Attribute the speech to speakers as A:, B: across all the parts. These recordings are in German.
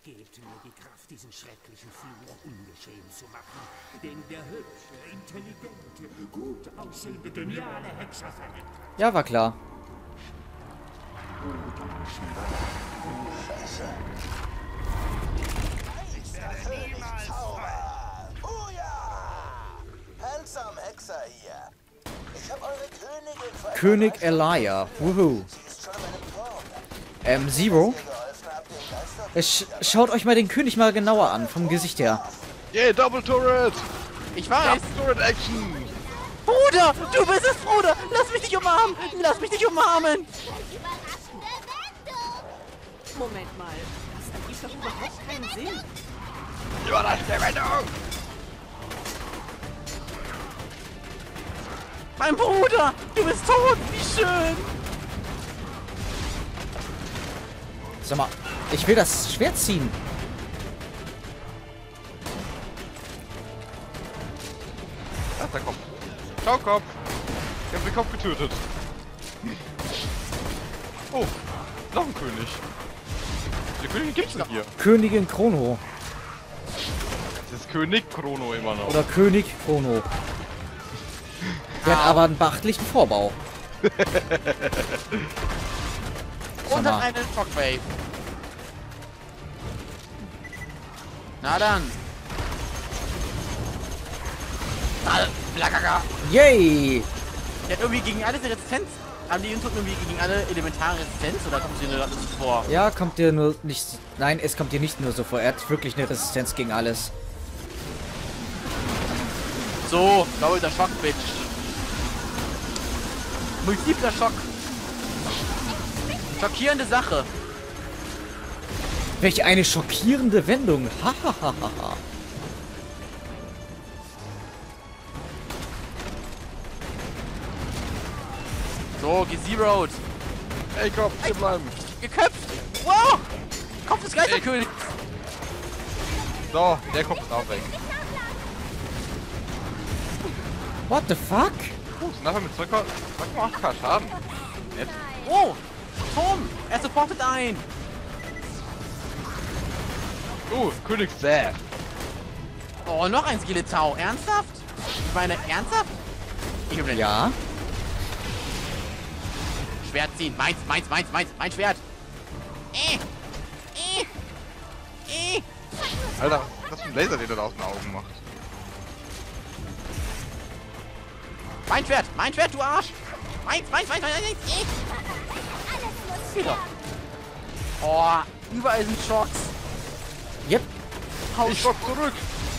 A: Gebt mir die Kraft, diesen schrecklichen Fluch ungeschehen zu machen, den der hübsche, intelligente, gut aussehende, geniale Hexer verletzt.
B: Ja, war klar.
C: Scheiße. Ich werde niemals zaubern. Oh ja! Handsome Hexer hier. Ich habe eure Königin für
B: König Elia. Wuhu.
C: Sie ist schon in meinem Turm.
B: Zero.
C: Ihr geholfen habt, den Geister
B: Schaut euch mal den König mal genauer an, vom Gesicht her.
D: Yeah, Double Turret!
E: Ich weiß.
D: Double Turret Action!
E: Bruder, du bist es, Bruder. Lass mich dich umarmen. Lass mich dich umarmen.
F: Moment mal, das ergibt doch überhaupt keinen Sinn.
D: Überraschende Wendung!
E: Mein Bruder, du bist tot. Wie schön.
B: Sag mal, ich will das Schwert ziehen.
D: Da ist der Kopf. Ciao, Kopf! Ich hab den Kopf getötet. Oh, noch ein König. Die Königin gibt's denn hier?
B: Königin Chrono.
D: Das ist König Chrono immer noch.
B: Oder König Chrono. Der hat aber einen beachtlichen Vorbau.
E: Und
B: mal.
E: hat einen Shockwave. Na dann. Blackaga.
B: Yay!
E: Der hat irgendwie gegen alles eine Resistenz. Haben die Input irgendwie gegen alle elementare Resistenz oder kommt sie nur alles vor?
B: Ja, kommt dir nur nicht... Nein, es kommt dir nicht nur so vor. Er hat wirklich eine Resistenz gegen alles.
E: So, doppelter Schock, Bitch. Multipler Schock. Schockierende Sache.
B: Welch eine schockierende Wendung. Hahaha.
E: So, gezeroed.
D: Ey, Kopf, hier bleiben!
E: Geköpft. Wow. Kopf des Geisterkönigs.
D: So, der Kopf ist auch weg.
B: What the fuck?
D: Sind nachher mit 2,8k Schaden. Nett.
E: Oh, Tom. Er supportet ein.
D: König Zäh.
E: Oh, noch ein Skeletau. Ernsthaft? Ich meine, ernsthaft? Ich hab den
B: Ja.
E: Schwert ziehen. Meins. Mein Schwert.
D: Alter, das ist ein Laser, den er da aus den Augen macht.
E: Mein Schwert, du Arsch. Meins. Wieder. Oh, überall sind Schocks.
B: Yep.
D: Ich schock zurück!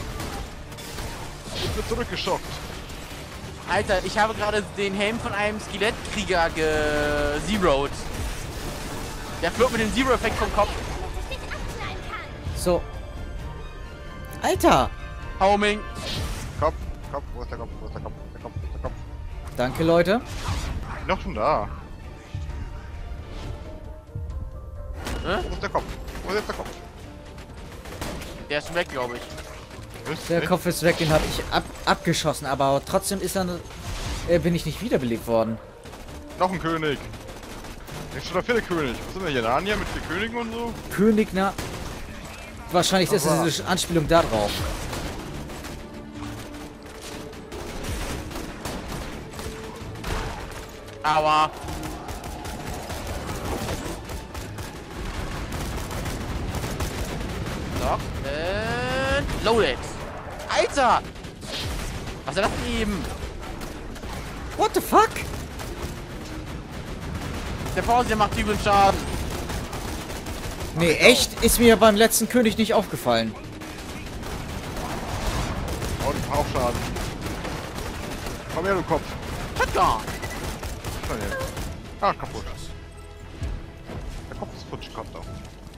D: Ich bin zurückgeschockt.
E: Alter, ich habe gerade den Helm von einem Skelettkrieger gezeroed. Der flog mit dem Zero-Effekt vom Kopf.
B: So. Alter.
E: Homing.
D: Kopf, wo ist der Kopf? Der Kopf.
B: Danke, Leute.
D: Noch schon da.
E: Hä?
D: Wo ist der Kopf? Wo ist jetzt der Kopf?
E: Der ist schon weg, glaube ich.
B: Der Kopf ist weg, den habe ich abgeschossen, aber trotzdem ist bin ich nicht wiederbelebt worden.
D: Noch ein König. Jetzt schon der vierte König. Was sind wir hier? Narnia mit 4 Königen und so?
B: König, na... Wahrscheinlich ist es diese Anspielung da drauf.
E: Aber... Lock and loaded. Alter! Was ist das denn eben?
B: What the fuck?
E: Der Pause, der macht übel Schaden.
B: Nee, echt? Ist mir beim letzten König nicht aufgefallen.
D: Oh, die auch Schaden. Komm her, du Kopf.
E: Shotgun!
D: Komm her. Ah, kaputt. Der Kopf ist futsch, kommt doch.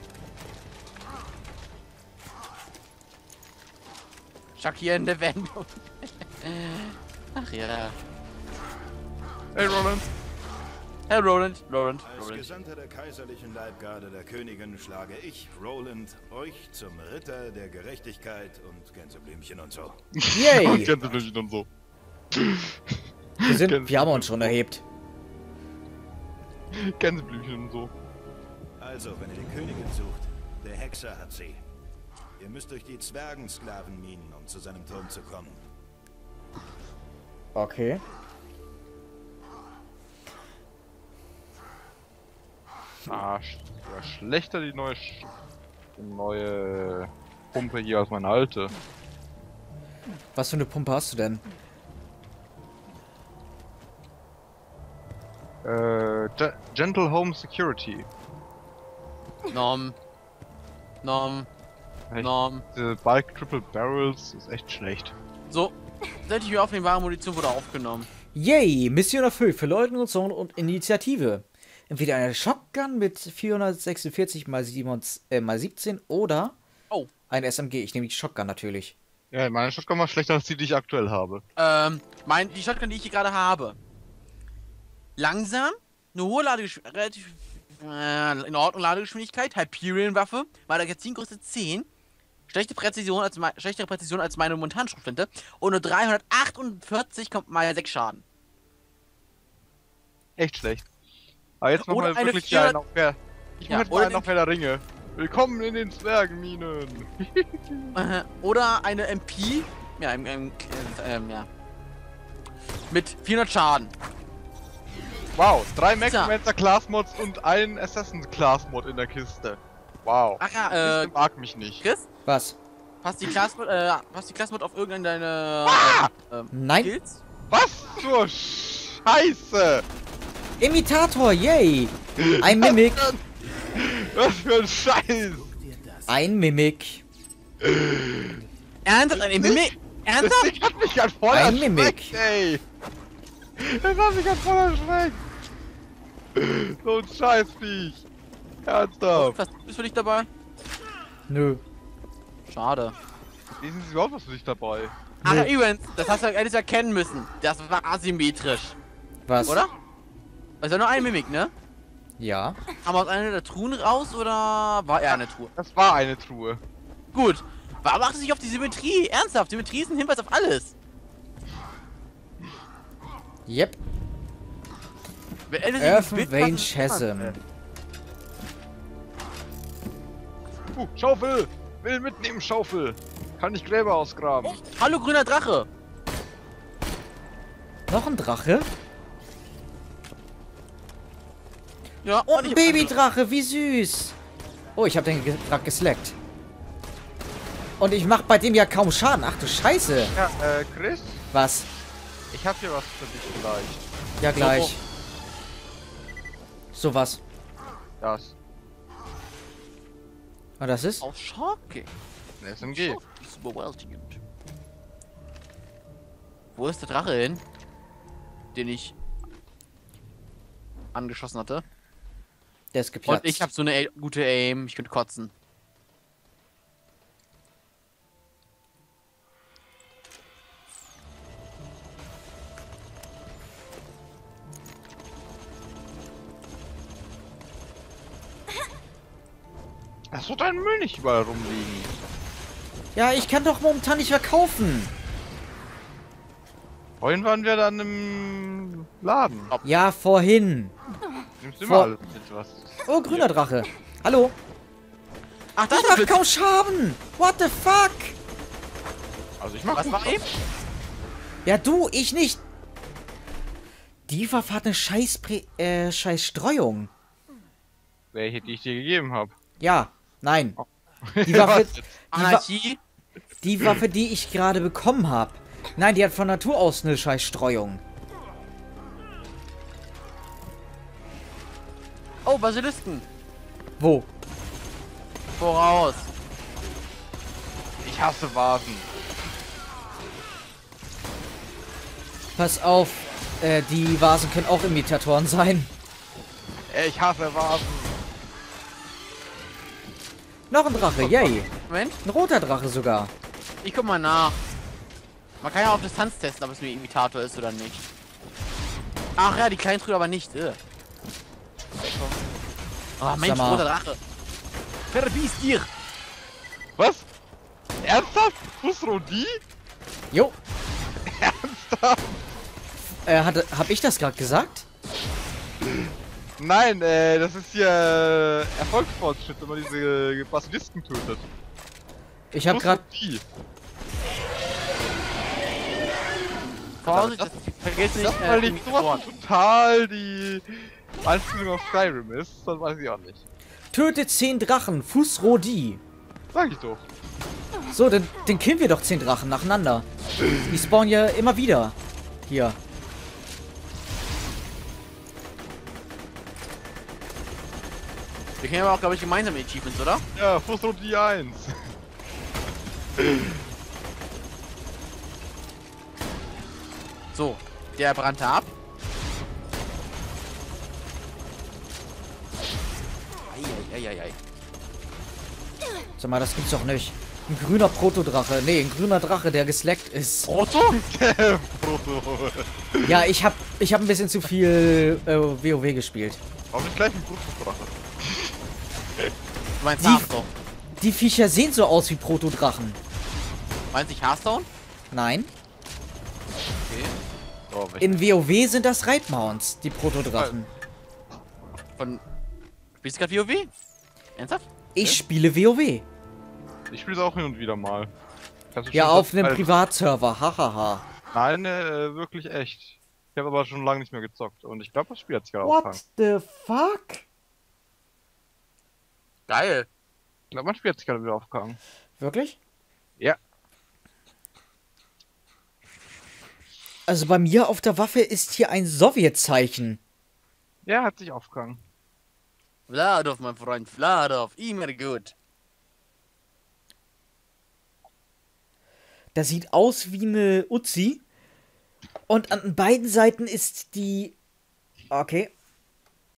E: Schockierende Wendung. Ach ja.
D: Hey, Roland.
E: Hey, Roland.
G: Als Gesandter der kaiserlichen Leibgarde der Königin schlage ich, Roland, euch zum Ritter der Gerechtigkeit und Gänseblümchen und so.
B: Yay!
D: Und Gänseblümchen und so.
B: Wir haben uns schon erhebt.
D: Gänseblümchen und so.
G: Also, wenn ihr die Königin sucht, Der Hexer hat sie. Ihr müsst durch die Zwergensklavenminen, um zu seinem Turm zu kommen.
B: Okay.
D: Ja, schlechter die neue Pumpe hier als meine alte.
B: Was für eine Pumpe hast du denn?
D: Gentle Home Security.
E: Nom.
D: Echt,
E: Nom.
D: Diese Bulk Triple Barrels ist echt schlecht.
E: So. Setze ich mir auf, die wahre Munition wurde aufgenommen.
B: Yay! Mission erfüllt für Leutenration und Initiative. Entweder eine Shotgun mit 446 x 17 oder
E: Oh.
B: eine SMG. Ich nehme die Shotgun natürlich.
D: Ja, meine Shotgun war schlechter als die ich aktuell habe.
E: Die Shotgun, die ich hier gerade habe. Langsam, eine hohe Ladegeschwindigkeit, relativ in Ordnung Ladegeschwindigkeit, Hyperion-Waffe, Magazingröße 10, schlechtere Präzision als meine Montanschrotflinte und nur 348,6 Schaden.
D: Echt schlecht. Aber jetzt machen
E: Oder
D: wir
E: eine
D: wirklich hier einen auf Herr. Ich
E: Ja,
D: mach jetzt
E: oder
D: mal einen
E: den-
D: auf Herr der Ringe. Willkommen in den Zwergenminen.
E: Oder eine MP, ja, ja. Mit 400 Schaden.
D: Wow, 3 Mechmancer Class Mods und ein Assassin Class Mod in der Kiste. Wow.
E: Ach ja,
D: Das mag mich nicht.
E: Chris,
B: Was?
E: passt die Classmod auf irgendeine
B: Nein.
E: Skills?
D: Was zur Scheiße?
B: Imitator, yay! Ein Mimik.
D: Was für ein Scheiß.
B: Ein Mimik.
E: Ernsthaft? Ein Mimik?
D: Das
E: Ernsthaft?
D: Ding hat mich ganz voll
B: Ein
D: erschreckt,
B: Mimik.
D: ey. Das hat mich ganz voll erschreckt. So ein Scheißviech. Ernsthaft.
E: Was ist für dich dabei?
B: Nö.
E: Schade.
D: Lesen Sie überhaupt was für dich dabei?
E: Ach, übrigens, das hast du hättest erkennen müssen. Das war asymmetrisch.
B: Was?
E: Oder? Das ist ja nur ein Mimik, ne?
B: Ja.
E: Haben wir aus einer der Truhen raus oder war er eine Truhe?
D: Das war eine Truhe.
E: Gut. Warum achtest du nicht auf die Symmetrie? Ernsthaft, Symmetrie ist ein Hinweis auf alles.
B: Yep.
E: Wenn
B: Earthen Vein Chasm.
D: Schaufel! Will mitnehmen, Schaufel! Kann ich Gräber ausgraben?
E: Hallo, grüner Drache.
B: Noch ein Drache?
E: Ja,
B: Und ein Babydrache, wie süß. Oh, ich habe den Drache geslackt. Und ich mach bei dem ja kaum Schaden. Ach du Scheiße.
D: Ja, Chris?
B: Was?
D: Ich hab hier was für dich vielleicht.
B: Ja, gleich. So was.
D: Das.
B: Und das ist?
E: Auf Schocking.
D: Eine SMG.
E: Das ist überwältigend. Wo ist der Drache hin? Den ich angeschossen hatte.
B: Der ist geplatzt.
E: Und ich habe so eine gute Aim. Ich könnte kotzen.
D: Lass doch deinen Müll nicht überall rumliegen.
B: Ja, ich kann doch momentan nicht verkaufen.
D: Vorhin waren wir dann im Laden.
B: Ja, vorhin.
D: Nimmst du immer alles mit, was?
B: Oh, grüner Drache. Hallo.
E: Ach, das
B: Ich mach kaum Schaden. What the fuck?
D: Also ich mach
E: Was
D: gut
E: war
D: was.
E: eben?
B: Ja, du, ich nicht. Die Waffe hat eine scheiß Streuung.
D: Welche, die ich dir gegeben habe.
B: Ja, nein. Die Waffe,
E: Anarchie?
B: die Waffe, die ich gerade bekommen habe. Nein, die hat von Natur aus eine scheiß Streuung.
E: Oh, Basilisken.
B: Wo?
E: Voraus.
D: Ich hasse Vasen.
B: Pass auf, die Vasen können auch Imitatoren sein.
D: Ich hasse Vasen.
B: Noch ein Drache, yay.
E: Moment,
B: Ein roter Drache sogar.
E: ich guck mal nach. Man kann ja auf Distanz testen, ob es ein Imitator ist oder nicht. Ach ja, die kleinen Trüger aber nicht. Oh, Mensch,
B: Sag mal.
E: roter Drache. Verbiss dir!
D: Was? Ernsthaft? Fusrodi?
B: Jo,
D: Ernsthaft?
B: hab ich das gerade gesagt?
D: Nein, das ist hier Erfolgsfortschritt, wenn man diese Basilisken tötet.
B: Ich habe gerade
D: Die.
E: Vorsicht, vergiss nicht,
D: Weil nicht sowas total die Anspielung auf Skyrim ist, dann weiß ich auch nicht.
B: tötet 10 Drachen, Fußrodi.
D: Sag ich doch.
B: So, dann killen wir doch 10 Drachen nacheinander. Die spawnen ja immer wieder. Hier.
E: Wir kennen aber auch, glaube ich, gemeinsame Achievements, oder?
D: Ja, Fußroti 1.
E: So, der brannte ab. Eieieiei.
B: Sag mal, das gibt's doch nicht. Ein grüner Protodrache. Nee, ein grüner Drache, der geslackt ist.
E: Proto?
D: Proto.
B: Ja, ich hab ein bisschen zu viel WoW gespielt.
D: Warum nicht gleich ein Proto-Drache?
E: Du meinst
B: Die-
E: Hearthstone?
B: Die Viecher sehen so aus wie Protodrachen.
E: Meinst du nicht Hearthstone?
B: Nein.
E: Okay.
D: Oh,
B: In WoW sind das Reitmounts, die Protodrachen.
E: Von... Spielst du gerade WoW? Ernsthaft?
B: Ich spiele WoW.
D: ich spiele es auch hin und wieder mal. Kannst du
B: Ja,
D: schon
B: auf einem
D: seit-
B: Privatserver. Hahaha.
D: Nein, wirklich echt. Ich habe aber schon lange nicht mehr gezockt und ich glaube, das Spiel hat sich gerade aufgefangen.
B: the fuck?
E: Geil.
D: Ich glaube, mein Spiel hat sich gerade wieder aufgehangen.
B: Wirklich?
D: Ja.
B: Also bei mir auf der Waffe ist hier ein Sowjetzeichen.
D: Ja, hat sich aufgehangen.
E: Vladov, mein Freund, Vladov. Immer gut.
B: Das sieht aus wie eine Uzi. Und an beiden Seiten ist die... Okay.